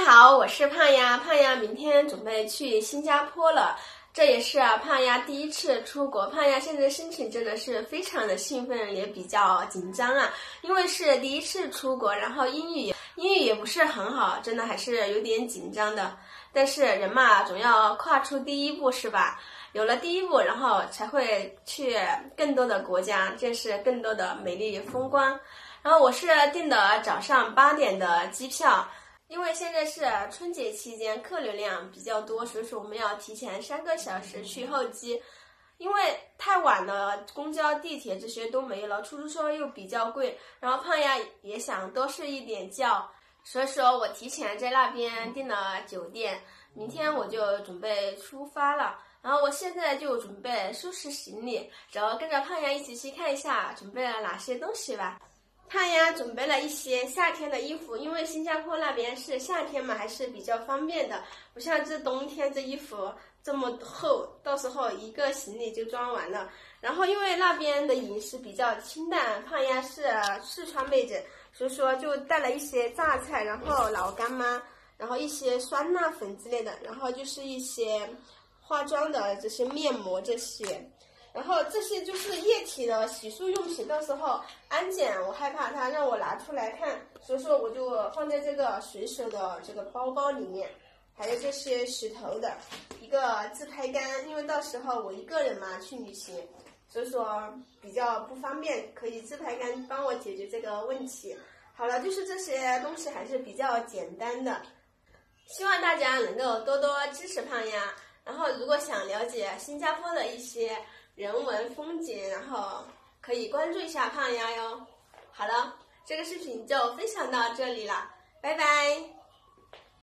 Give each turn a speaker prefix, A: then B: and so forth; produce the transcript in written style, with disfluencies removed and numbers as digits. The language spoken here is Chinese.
A: 好，我是胖丫。胖丫明天准备去新加坡了，这也是胖丫第一次出国。胖丫现在心情真的是非常的兴奋，也比较紧张啊，因为是第一次出国，然后英语也不是很好，真的还是有点紧张的。但是人嘛，总要跨出第一步，是吧？有了第一步，然后才会去更多的国家，见识更多的美丽风光。然后我是订的早上8点的机票。因为现在是春节期间，客流量比较多，所以说我们要提前3个小时去候机。因为太晚了，公交、地铁这些都没了，出租车又比较贵，然后胖丫也想多睡一点觉，所以说我提前在那边订了酒店，明天我就准备出发了。然后我现在就准备收拾行李，然后跟着胖丫一起去看一下准备了哪些东西吧。胖丫准备了一些夏天的衣服，因为新加坡那边是夏天嘛，还是比较方便的，不像这冬天这衣服这么厚，到时候一个行李就装完了。然后因为那边的饮食比较清淡，胖丫是四川妹子，所以说就带了一些榨菜，然后老干妈，然后一些酸辣粉之类的，然后就是一些化妆的这些面膜这些。然后这些就是液体的洗漱用品，到时候安检我害怕它让我拿出来看，所以说我就放在这个随手的这个包包里面。还有这些洗头的一个自拍杆，因为到时候我一个人嘛去旅行，所以说比较不方便，可以自拍杆帮我解决这个问题。好了，就是这些东西还是比较简单的，希望大家能够多多支持胖丫。然后如果想了解新加坡的一些人文风景，然后可以关注一下胖丫哟。好了，这个视频就分享到这里了，拜拜。